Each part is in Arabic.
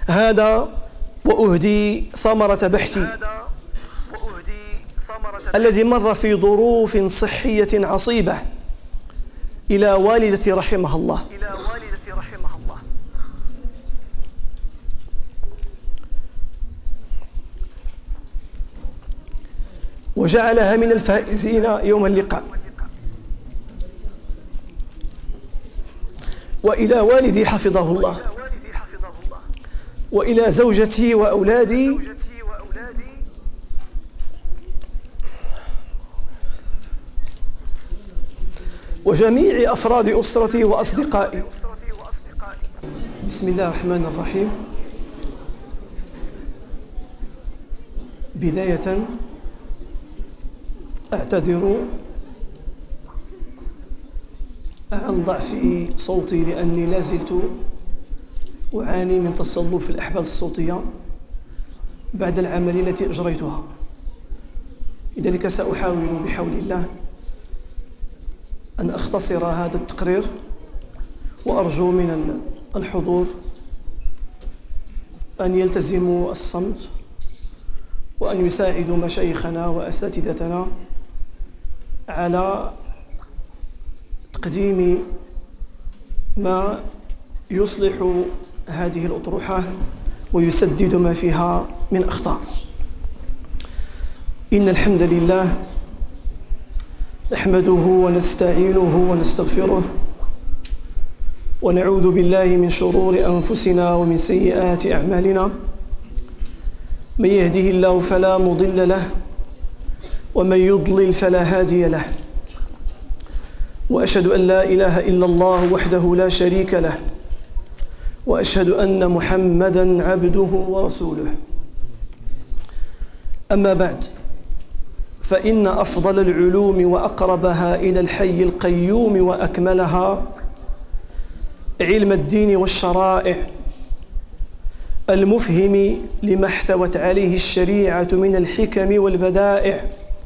هذا وأهدي ثمرة بحثي الذي مر في ظروف صحية عصيبة إلى والدتي رحمها الله. وجعلها من الفائزين يوم اللقاء. وإلى والدي حفظه الله، وإلى زوجتي وأولادي، وجميع أفراد أسرتي وأصدقائي. بسم الله الرحمن الرحيم. بداية أعتذر عن ضعف صوتي لأني لازلت أعاني من تصلب في الأحبال الصوتية بعد العملية التي أجريتها، لذلك سأحاول بحول الله أن أختصر هذا التقرير، وأرجو من الحضور أن يلتزموا الصمت وأن يساعدوا مشايخنا وأساتذتنا على تقديم ما يصلح هذه الأطروحة ويسدد ما فيها من أخطاء. إن الحمد لله نحمده ونستعينه ونستغفره ونعوذ بالله من شرور أنفسنا ومن سيئات أعمالنا. من يهده الله فلا مضل له ومن يضلل فلا هادي له، وأشهد أن لا إله إلا الله وحده لا شريك له، وأشهد أن محمدًا عبده ورسوله. أما بعد، فإن أفضل العلوم وأقربها إلى الحي القيوم وأكملها علم الدين والشرائع المفهم لما احتوت عليه الشريعة من الحكم والبدائع.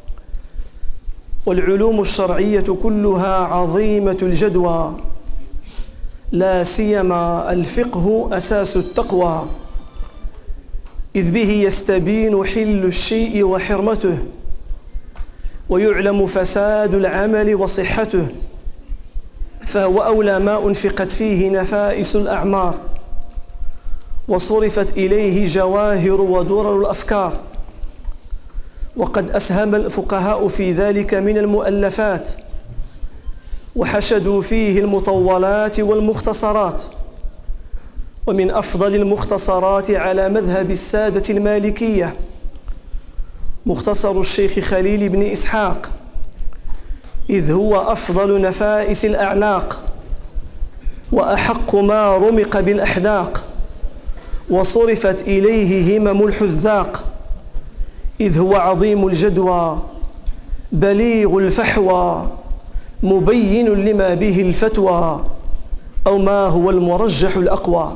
والعلوم الشرعية كلها عظيمة الجدوى، لا سيما الفقه أساس التقوى، إذ به يستبين حل الشيء وحرمته، ويعلم فساد العمل وصحته، فهو أولى ما أنفقت فيه نفائس الأعمار وصرفت إليه جواهر ودرر الأفكار. وقد أسهم الفقهاء في ذلك من المؤلفات، وحشدوا فيه المطولات والمختصرات. ومن أفضل المختصرات على مذهب السادة المالكية مختصر الشيخ خليل بن إسحاق، إذ هو أفضل نفائس الأعلاق وأحق ما رمق بالأحداق، وصرفت إليه همم الحذاق، إذ هو عظيم الجدوى بليغ الفحوى مبين لما به الفتوى، أو ما هو المرجح الأقوى.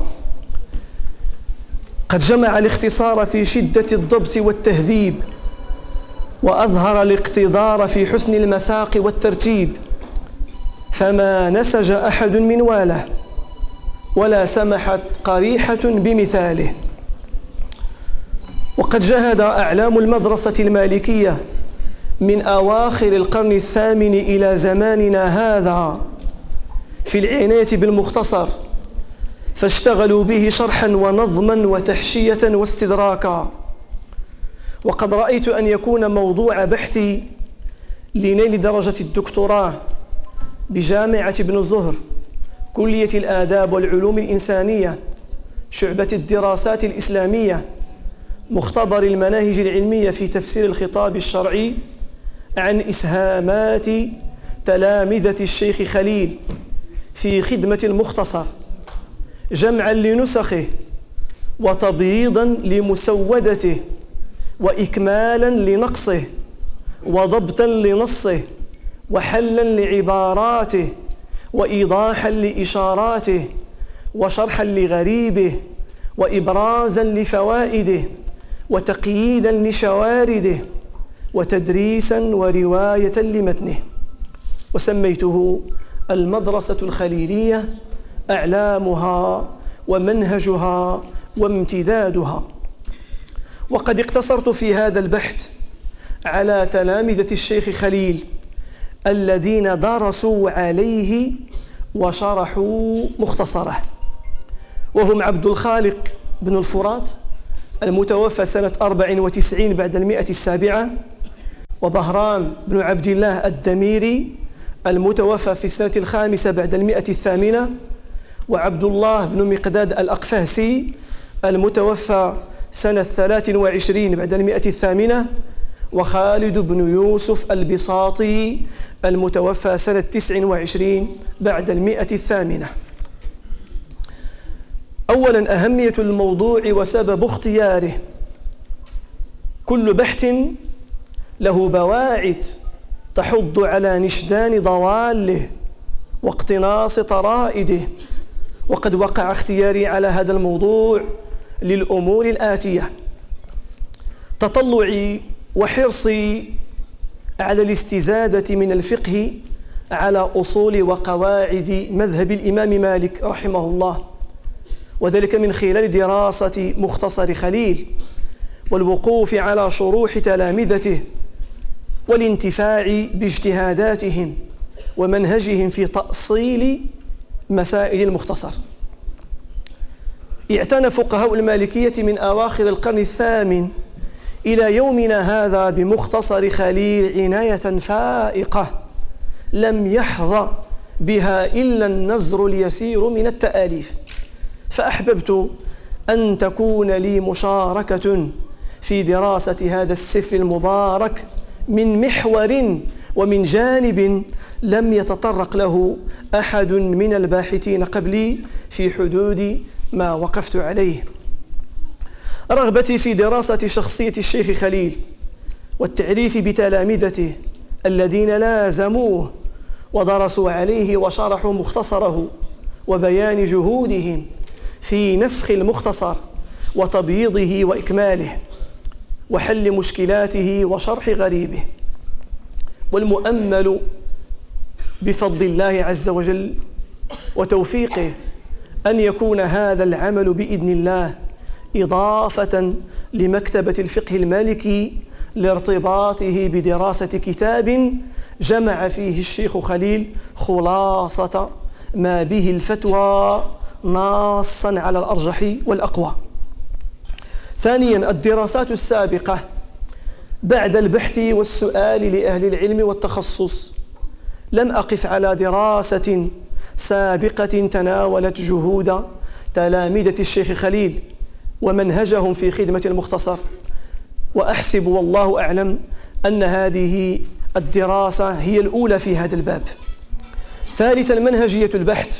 قد جمع الاختصار في شدة الضبط والتهذيب، وأظهر الاقتدار في حسن المساق والترتيب، فما نسج أحد منواله ولا سمحت قريحة بمثاله. وقد جهد أعلام المدرسة المالكية من أواخر القرن الثامن إلى زماننا هذا في العناية بالمختصر، فاشتغلوا به شرحا ونظما وتحشية واستدراكا. وقد رأيت أن يكون موضوع بحثي لنيل درجة الدكتوراه بجامعة ابن زهر، كلية الآداب والعلوم الإنسانية، شعبة الدراسات الإسلامية، مختبر المناهج العلمية في تفسير الخطاب الشرعي، عن إسهامات تلامذة الشيخ خليل في خدمة المختصر، جمعا لنسخه وتبييضا لمسودته وإكمالا لنقصه وضبطا لنصه وحلا لعباراته وإيضاحا لإشاراته وشرحا لغريبه وإبرازا لفوائده وتقييدا لشوارده وتدريسا ورواية لمتنه. وسميته المدرسة الخليلية أعلامها ومنهجها وامتدادها. وقد اقتصرت في هذا البحث على تلامذة الشيخ خليل الذين درسوا عليه وشرحوا مختصره، وهم عبد الخالق بن الفرات المتوفى سنة 94 بعد 107، وبهرام بن عبد الله الدميري المتوفى في السنة 5 بعد 108، وعبد الله بن مقداد الأقفاسي المتوفى سنة 23 بعد 108، وخالد بن يوسف البساطي المتوفى سنة 29 بعد 108. أولا، أهمية الموضوع وسبب اختياره. كل بحث له بواعث تحض على نشدان ضواله واقتناص طرائده، وقد وقع اختياري على هذا الموضوع للأمور الآتية: تطلعي وحرصي على الاستزادة من الفقه على أصول وقواعد مذهب الإمام مالك رحمه الله، وذلك من خلال دراسة مختصر خليل والوقوف على شروح تلامذته والانتفاع باجتهاداتهم ومنهجهم في تأصيل مسائل المختصر. اعتنى فقهاء المالكية من أواخر القرن الثامن إلى يومنا هذا بمختصر خليل عناية فائقة لم يحظى بها إلا النزر اليسير من التآليف، فأحببت أن تكون لي مشاركة في دراسة هذا السفر المبارك من محور ومن جانب لم يتطرق له أحد من الباحثين قبلي في حدود ما وقفت عليه. رغبتي في دراسة شخصية الشيخ خليل والتعريف بتلامذته الذين لازموه ودرسوا عليه وشرحوا مختصره، وبيان جهودهم في نسخ المختصر وتبييضه وإكماله وحل مشكلاته وشرح غريبه. والمؤمل بفضل الله عز وجل وتوفيقه أن يكون هذا العمل بإذن الله إضافة لمكتبة الفقه المالكي لارتباطه بدراسة كتاب جمع فيه الشيخ خليل خلاصة ما به الفتوى ناصا على الأرجح والأقوى. ثانيا، الدراسات السابقة بعد البحث والسؤال لأهل العلم والتخصص لم أقف على دراسة سابقة تناولت جهود تلامذة الشيخ خليل ومنهجهم في خدمة المختصر، وأحسب والله أعلم أن هذه الدراسة هي الأولى في هذا الباب. ثالثا، منهجية البحث.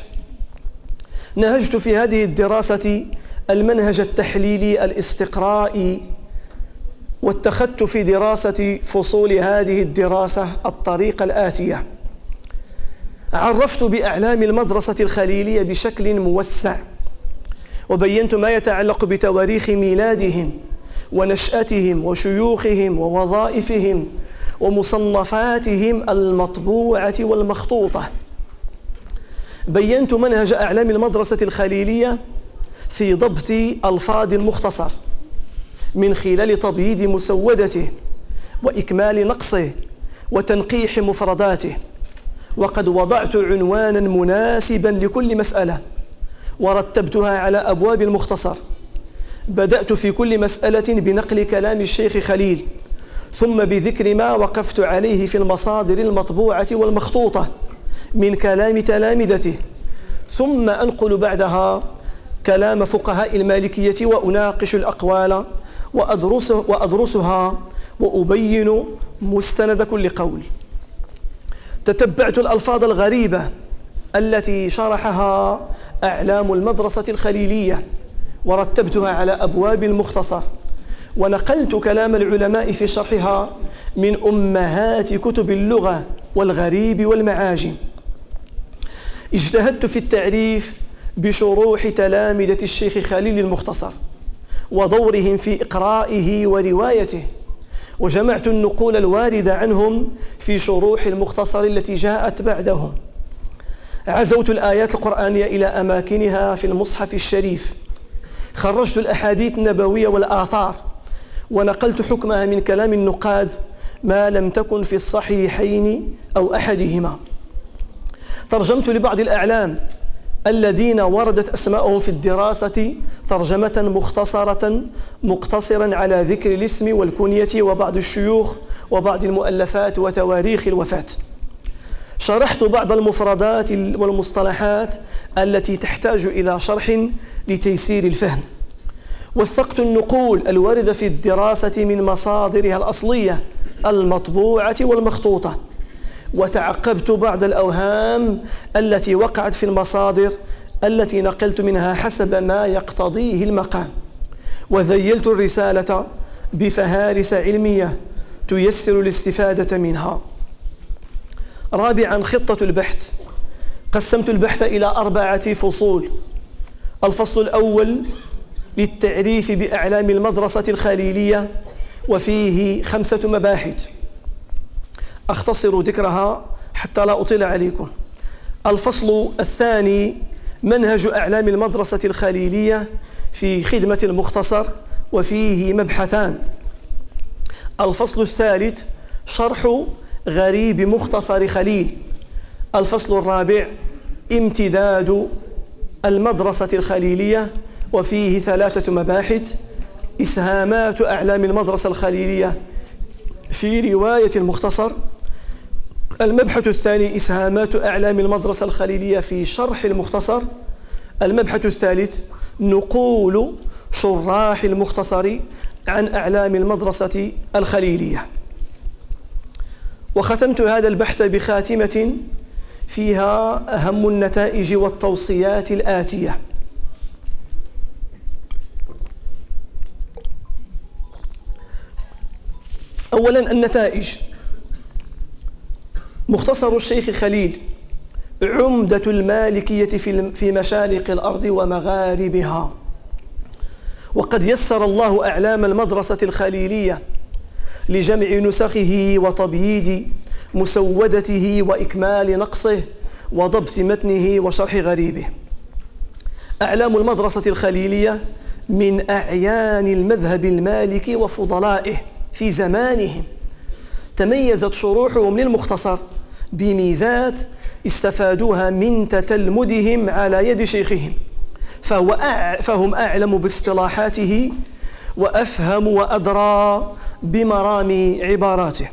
نهجت في هذه الدراسة المنهج التحليلي الاستقرائي، واتخذت في دراسة فصول هذه الدراسة الطريقة الآتية: عرفت بأعلام المدرسة الخليلية بشكل موسع، وبينت ما يتعلق بتواريخ ميلادهم ونشأتهم وشيوخهم ووظائفهم ومصنفاتهم المطبوعة والمخطوطة. بينت منهج أعلام المدرسة الخليلية في ضبط ألفاظ المختصر من خلال تبييض مسودته وإكمال نقصه وتنقيح مفرداته، وقد وضعت عنوانا مناسبا لكل مسألة ورتبتها على أبواب المختصر. بدأت في كل مسألة بنقل كلام الشيخ خليل، ثم بذكر ما وقفت عليه في المصادر المطبوعة والمخطوطة من كلام تلامذته، ثم أنقل بعدها كلام فقهاء المالكية وأناقش الأقوال وأدرسها وأبين مستند كل قول. تتبعت الألفاظ الغريبة التي شرحها أعلام المدرسة الخليلية ورتبتها على أبواب المختصر، ونقلت كلام العلماء في شرحها من أمهات كتب اللغة والغريب والمعاجم. اجتهدت في التعريف بشروح تلامذة الشيخ خليل المختصر ودورهم في إقرائه وروايته، وجمعت النقول الواردة عنهم في شروح المختصر التي جاءت بعدهم. عزوت الآيات القرآنية إلى أماكنها في المصحف الشريف، خرجت الأحاديث النبوية والآثار ونقلت حكمها من كلام النقاد ما لم تكن في الصحيحين أو أحدهما. ترجمت لبعض الأعلام الذين وردت أسماءهم في الدراسة ترجمة مختصرة مقتصرا على ذكر الاسم والكنية وبعض الشيوخ وبعض المؤلفات وتواريخ الوفاة. شرحت بعض المفردات والمصطلحات التي تحتاج إلى شرح لتيسير الفهم. وثقت النقول الواردة في الدراسة من مصادرها الأصلية المطبوعة والمخطوطة، وتعقبت بعض الأوهام التي وقعت في المصادر التي نقلت منها حسب ما يقتضيه المقام، وذيلت الرسالة بفهارس علمية تيسر الاستفادة منها. رابعا، خطة البحث. قسمت البحث إلى 4 فصول. الفصل الأول للتعريف بأعلام المدرسة الخليلية، وفيه 5 مباحث أختصر ذكرها حتى لا أطيل عليكم. الفصل الثاني منهج أعلام المدرسة الخليلية في خدمة المختصر، وفيه مبحثان. الفصل الثالث شرح غريب مختصر خليل. الفصل الرابع امتداد المدرسة الخليلية، وفيه 3 مباحث: إسهامات أعلام المدرسة الخليلية في رواية المختصر. المبحث الثاني إسهامات أعلام المدرسة الخليلية في شرح المختصر. المبحث الثالث نقول شراح المختصر عن أعلام المدرسة الخليلية. وختمت هذا البحث بخاتمة فيها أهم النتائج والتوصيات الآتية. أولا، النتائج. مختصر الشيخ خليل عمدة المالكية في مشارق الأرض ومغاربها، وقد يسر الله أعلام المدرسة الخليلية لجمع نسخه وتبييض مسودته وإكمال نقصه وضبط متنه وشرح غريبه. أعلام المدرسة الخليلية من أعيان المذهب المالكي وفضلائه في زمانهم. تميزت شروحهم للمختصر بميزات استفادوها من تتلمذهم على يد شيخهم، فهم أعلم باصطلاحاته وأفهم وأدرى بمرامي عباراته.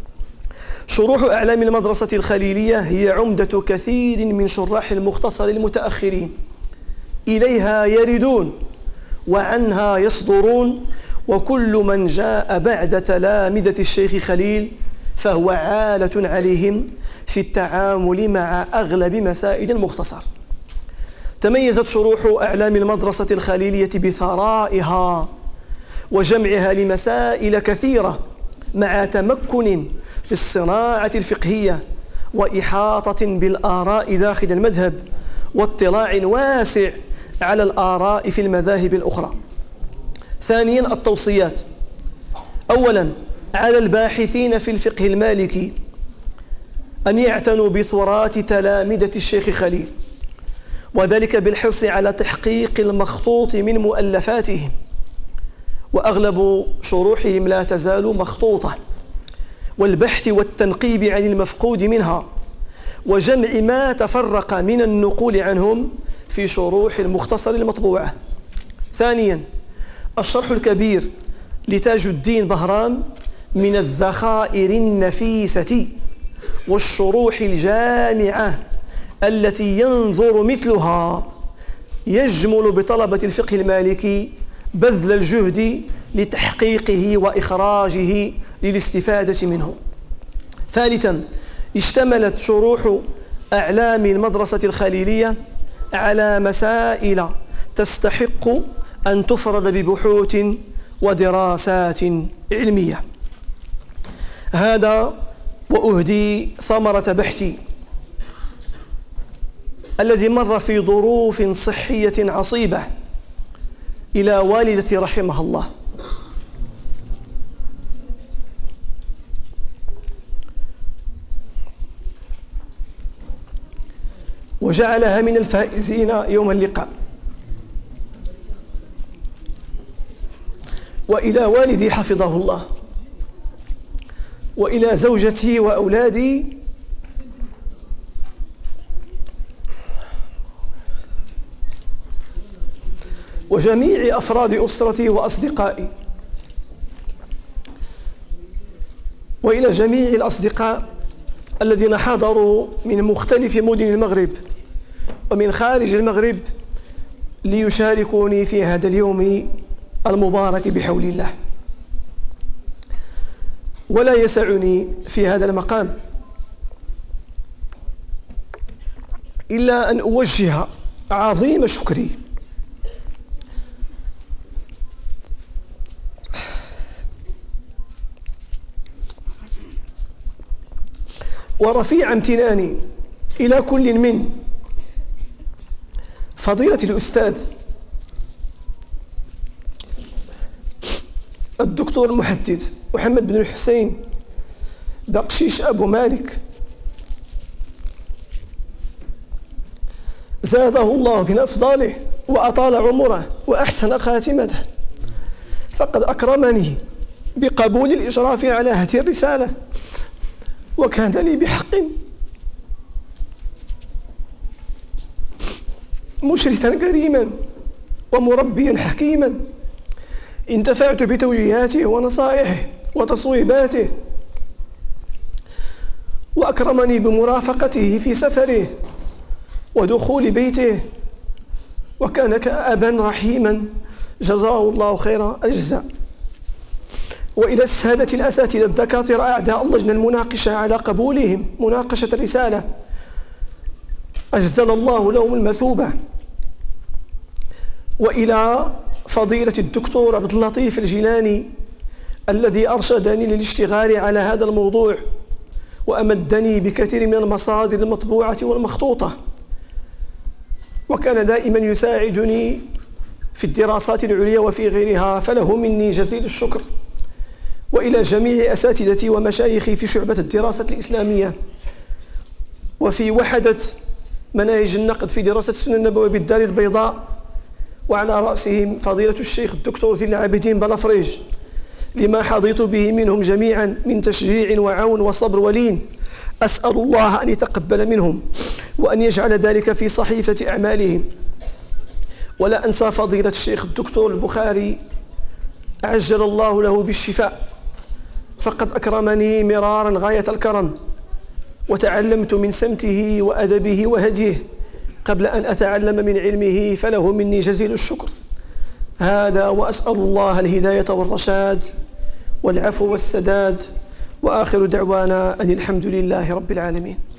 شروح أعلام المدرسة الخليلية هي عمدة كثير من شراح المختصر المتأخرين، إليها يردون وعنها يصدرون، وكل من جاء بعد تلامذة الشيخ خليل فهو عالة عليهم في التعامل مع أغلب مسائل المختصر. تميزت شروح أعلام المدرسة الخليلية بثرائها وجمعها لمسائل كثيرة، مع تمكن في الصناعة الفقهية وإحاطة بالآراء داخل المذهب واطلاع واسع على الآراء في المذاهب الأخرى. ثانيا، التوصيات. أولا، على الباحثين في الفقه المالكي أن يعتنوا بتراث تلامذة الشيخ خليل، وذلك بالحرص على تحقيق المخطوط من مؤلفاتهم، وأغلب شروحهم لا تزال مخطوطة، والبحث والتنقيب عن المفقود منها، وجمع ما تفرق من النقول عنهم في شروح المختصر المطبوعة. ثانيا، الشرح الكبير لتاج الدين بهرام من الذخائر النفيسة والشروح الجامعة التي ينظر مثلها يجمل بطلبة الفقه المالكي بذل الجهد لتحقيقه وإخراجه للاستفادة منه. ثالثا، اشتملت شروح أعلام المدرسة الخليلية على مسائل تستحق أن تفرد ببحوث ودراسات علمية. هذا وأهدي ثمرة بحثي الذي مر في ظروف صحية عصيبة إلى والدتي رحمها الله، وجعلها من الفائزين يوم اللقاء. وإلى والدي حفظه الله، وإلى زوجتي وأولادي، وجميع أفراد أسرتي وأصدقائي، وإلى جميع الأصدقاء الذين حضروا من مختلف مدن المغرب ومن خارج المغرب ليشاركوني في هذا اليوم المبارك بحول الله. ولا يسعني في هذا المقام إلا أن أوجه عظيم شكري ورفيع امتناني إلى كل من فضيلة الأستاذ الدكتور المحدث محمد بن الحسين بقشيش أبو مالك، زاده الله من أفضاله وأطال عمره وأحسن خاتمته، فقد أكرمني بقبول الإشراف على هذه الرسالة، وكان لي بحق مشرفا كريما ومربيا حكيما انتفعت بتوجيهاته ونصائحه وتصويباته، وأكرمني بمرافقته في سفره ودخول بيته، وكان كأبا رحيما جزاه الله خير الجزاء. وإلى السادة الأساتذة الدكاترة أعداء اللجنة المناقشة على قبولهم مناقشة الرسالة، أجزل الله لهم المثوبة. وإلى فضيلة الدكتور عبد اللطيف الجيلاني الذي أرشدني للاشتغال على هذا الموضوع وأمدني بكثير من المصادر المطبوعة والمخطوطة، وكان دائما يساعدني في الدراسات العليا وفي غيرها، فله مني جزيل الشكر. وإلى جميع أساتذتي ومشايخي في شعبة الدراسة الإسلامية وفي وحدة مناهج النقد في دراسة السنة النبوية بالدار البيضاء، وعلى رأسهم فضيلة الشيخ الدكتور زين العابدين بلافريج، لما حظيت به منهم جميعا من تشجيع وعون وصبر ولين، أسأل الله أن يتقبل منهم وأن يجعل ذلك في صحيفة أعمالهم. ولا أنسى فضيلة الشيخ الدكتور البخاري عجل الله له بالشفاء، فقد أكرمني مرارا غاية الكرم، وتعلمت من سمته وأدبه وهديه قبل أن أتعلم من علمه، فله مني جزيل الشكر. هذا وأسأل الله الهداية والرشاد والعفو والسداد، وآخر دعوانا أن الحمد لله رب العالمين.